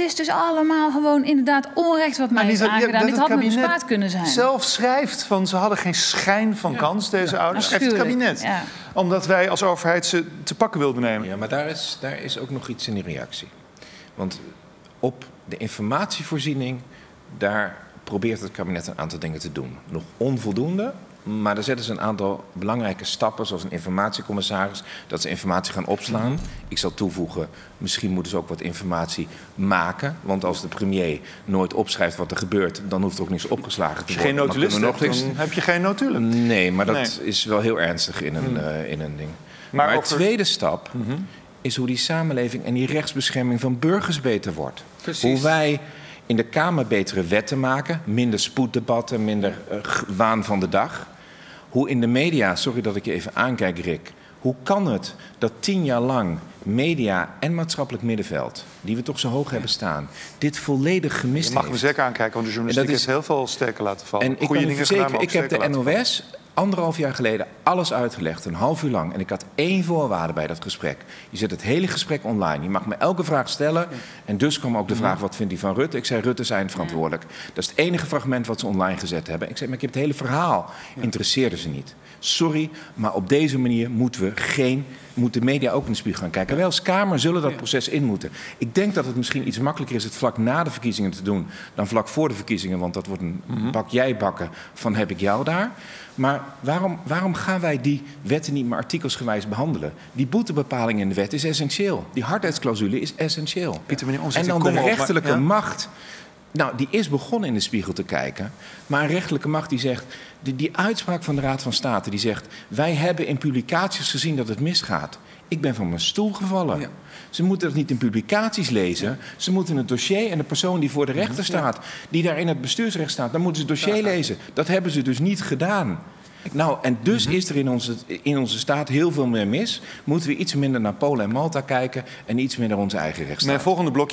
is dus allemaal gewoon inderdaad onrecht wat mij is aangedaan. Dit had me bespaard kunnen zijn. Zelf schrijft van ze hadden geen schijn van kans, deze ouders. Schrijft het kabinet. Ja. Omdat wij als overheid ze te pakken wilden nemen. Ja, maar daar is ook nog iets in die reactie. Want op de informatievoorziening, daar probeert het kabinet een aantal dingen te doen. Nog onvoldoende, maar daar zetten ze een aantal belangrijke stappen, zoals een informatiecommissaris, dat ze informatie gaan opslaan. Ik zal toevoegen, misschien moeten ze ook wat informatie maken. Want als de premier nooit opschrijft wat er gebeurt, dan hoeft er ook niks opgeslagen te worden. Als je geen notulist hebt, dan heb je geen notulen. Nee, maar dat is wel heel ernstig in een ding. Maar de tweede stap is hoe die samenleving en die rechtsbescherming van burgers beter wordt. Precies. Hoe wij in de Kamer betere wetten maken, minder spoeddebatten, minder waan van de dag. Hoe in de media, sorry dat ik je even aankijk, Rick. Hoe kan het dat 10 jaar lang media en maatschappelijk middenveld, die we toch zo hoog hebben staan, dit volledig gemist heeft? Je mag me zeker aankijken, want de journalistiek heeft heel veel sterker laten vallen. En ik kan je verzekeren, ik heb de NOS 1,5 jaar geleden alles uitgelegd, een half uur lang. En ik had 1 voorwaarde bij dat gesprek. Je zet het hele gesprek online. Je mag me elke vraag stellen. En dus kwam ook de vraag, wat vindt hij van Rutte? Ik zei, Rutte is eindverantwoordelijk. Dat is het enige fragment wat ze online gezet hebben. Ik zei, maar ik heb het hele verhaal. Interesseerde ze niet. Sorry, maar op deze manier moet de media ook in de spiegel gaan kijken. Wij als Kamer zullen dat proces in moeten. Ik denk dat het misschien iets makkelijker is het vlak na de verkiezingen te doen dan vlak voor de verkiezingen. Want dat wordt een bak jij bakken van heb ik jou daar. Maar waarom gaan wij die wetten niet meer artikelsgewijs behandelen? Die boetebepaling in de wet is essentieel. Die hardheidsclausule is essentieel. Pieter, en dan de rechterlijke macht. Nou, die is begonnen in de spiegel te kijken. Maar een rechterlijke macht die zegt, die uitspraak van de Raad van State die zegt, wij hebben in publicaties gezien dat het misgaat. Ik ben van mijn stoel gevallen. Ja. Ze moeten het niet in publicaties lezen. Ja. Ze moeten het dossier en de persoon die voor de rechter staat, die daar in het bestuursrecht staat, dan moeten ze het dossier lezen. Dat hebben ze dus niet gedaan. Nou, en dus is er in onze staat heel veel meer mis. Moeten we iets minder naar Polen en Malta kijken en iets meer naar onze eigen rechtsstaat. Mijn volgende blokje.